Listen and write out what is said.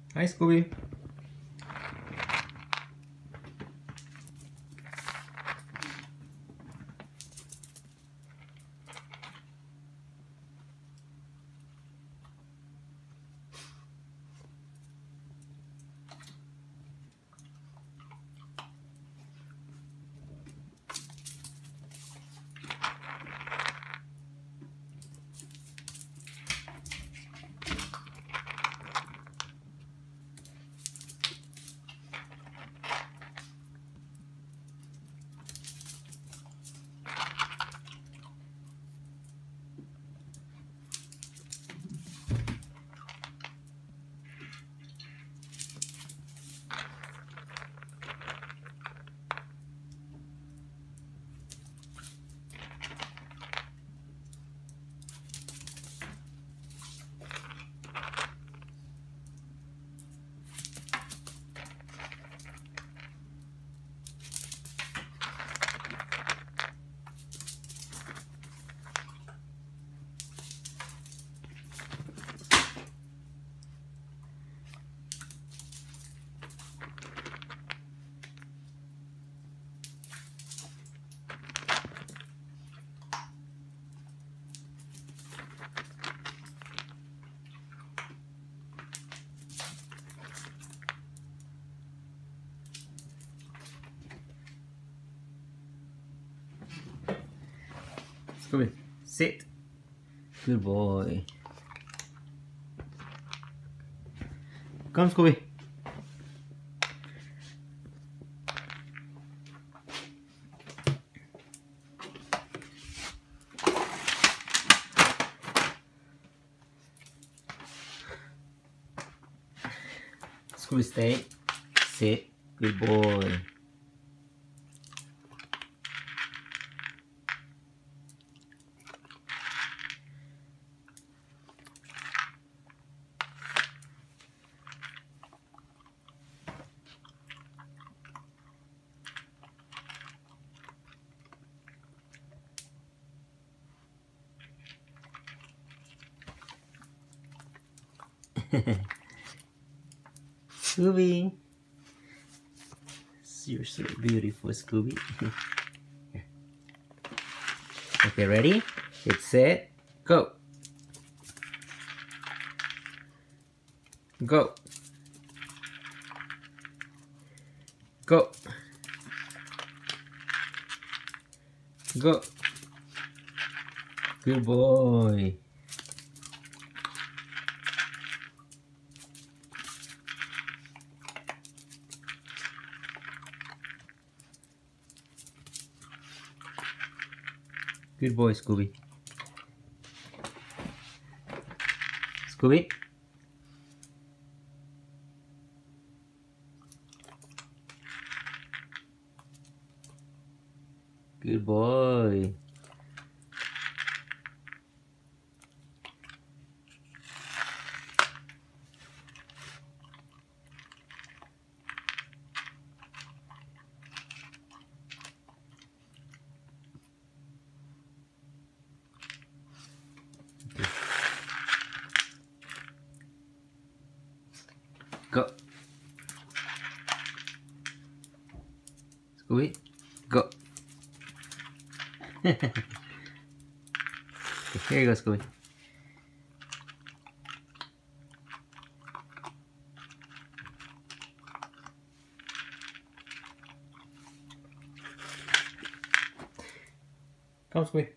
Hi, Scooby. Scooby, sit. Good boy. Come, Scooby. Scooby, stay. Sit. Good boy. Scooby. You're so beautiful, Scooby. Okay, ready? Get set, go. Go. Go. Go. Good boy. Good boy, Scooby. Scooby. Good boy. Go. Scooby, go. Okay, here you go, Scooby. Come, Scooby.